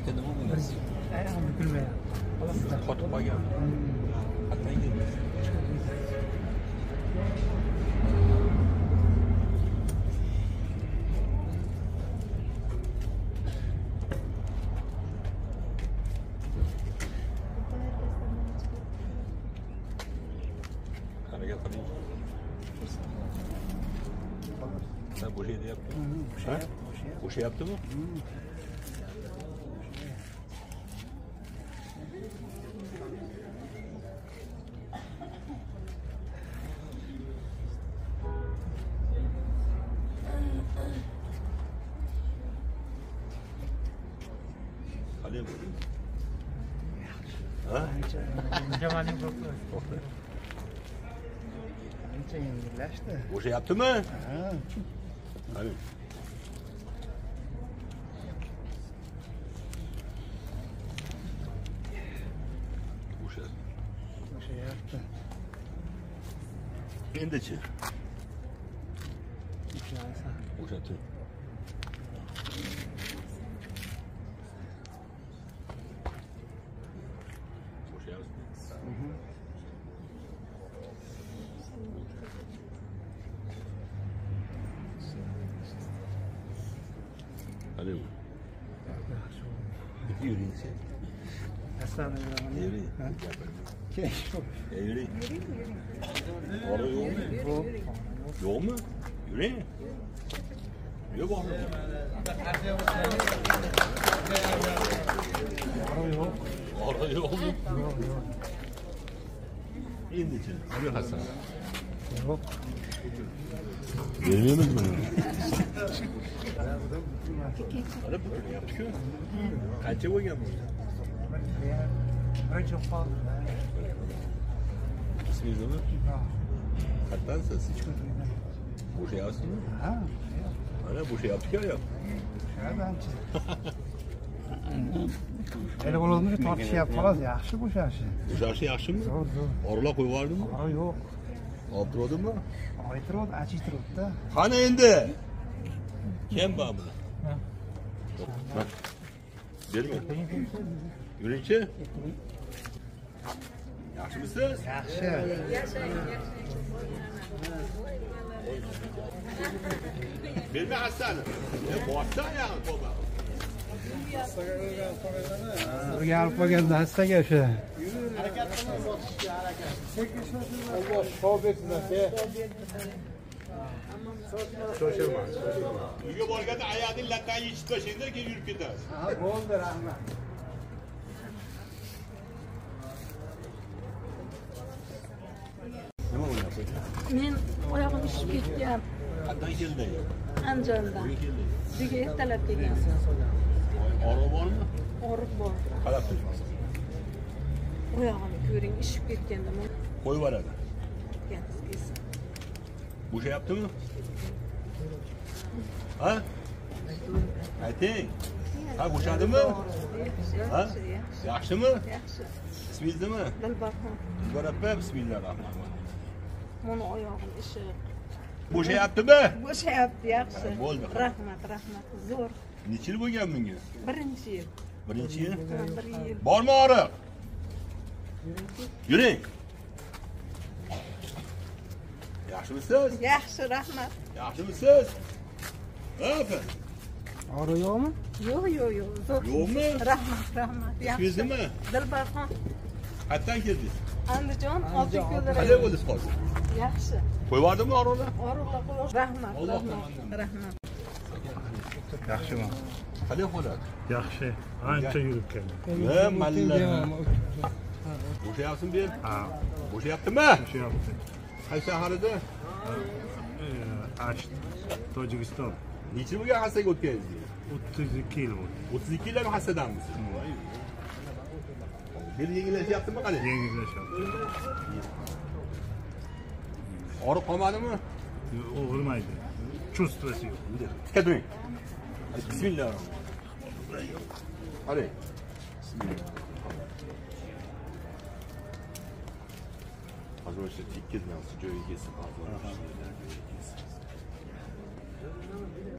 Kaça nima bo'ladi? Ayağım bükülmeye. Qotib qolgan. Qatdan keldi. Harakat qiling. Sen bo'shayaptimi? Bo'shayaptimi? Hadi bu. Ha? Cemal'in koktu. Anca yengilleşti. Bo'shayaptimi? Ha. Hadi. Bo'shayapti. Endi-chi? Bo'shaysa. Bo'shatdi. Hadi bu. Yürüyünse. Aslanım ya. Yürü. Keşke. Yürü. Orada yok mu? Yok mu? Yürü. Yürü bakalım. Ara yok. Orada yok mu? Yok yok. İndi için. Yürü Hasan. Yok. Vermiyor musun bunu? Hadi bu yaptık ya. Kaça koyuyor bu? Ben çok fazla. İsminiz ne? Kattan ses hiç mi? Bu şey yapsın mı? Ha. Hani bu şey yaptık ya ya. Şuradan Ele olunca tartışıya falan yaxşı bu şarşı. Bu şarşı yaxşı mı? Zor zor. Orla koy vardı mı? Ara yok. Aldırmadın mı? Aytırod, açıştırod da. Hani endi? Kim var bunu? Ha. Bak. Verme. Yürüyünce? Yaxşı mısınız? Yaxşı. Verme Hasan. Ne boğazdan ya baba. Buraya alıp geldi hastaga o'sha. Allah şov etsinler be. Shoshilma. Uyga borganda ayağını laqqani yechib tashlangda keyin yurib ketasiz. Ha, bo'ldi, rahmat. Nima bo'lyapti? Men oyog'im ishib ketgan Qanday keldi? Andijondan. Bugun ertalab kelgan. Og'riq bormi? Og'riq bor. Qarab turibsiz. Oyog'imni ko'ring, ishib ketganda men Qo'yib yuboradi. ketgan. Bo'shayaptimi? Ha? Ayting. Ha, bo'shadimi? Ha? Yaxshimi? Yaxshi. İsmingiz nima? Dilbarxon. Dilbar opa, bismillahirrohmanirrohim. Mana oyog'im ishi. Bo'shayaptimi? Bo'shayapti, yaxshi. Ha, bo'ldi. Rahmat, rahmat. Zo'r. Necha yil bo'lgan bunga? Birinchi yil. Birinchi yil? Bir yil. Bormi og'riq? Yuring. Yaxshimisiz? Yaxshi, rahmat. Yaxshimisiz? Ha, opa. Ara yo'qmi? Yo'q, yo'q, yo'q. Zo'r. Yo'qmi? Rahmat, rahmat. İsmingiz nima? Dilbarxon. Qayerdan keldingiz? Andijon, Oltiko'l. Qanday bo'ldingiz hozir? Yaxshi. Qo'yib yubordimi og'riqni? Og'riqlar qo'yish. Rahmat, Alloh rahmat. tomonidan. Rahmat. Yaxshimi? Qanday holat? Yaxshi. Ancha yurib keldim. Malla. Bo'shayapsizmi ber? Ha, Bo'shayaptimi? bo'shyapti. Qaysi shaharida? Asht, Tojikiston. Necha yil bo'lgan hassaga o'tkandingiz? 32 yil bo'ldi. 32 yildan hassadanmisiz? Bel yengillashyaptimi qani? Yengillashyapti. Og'riq qolmadimi? Og'rimaydi. Chustvasi yo'q. Tikka turing. Bismillahirrohmanirrohim. Hadi. Bismillah. Hozir o'sha tikka bilan joyiga kelsin.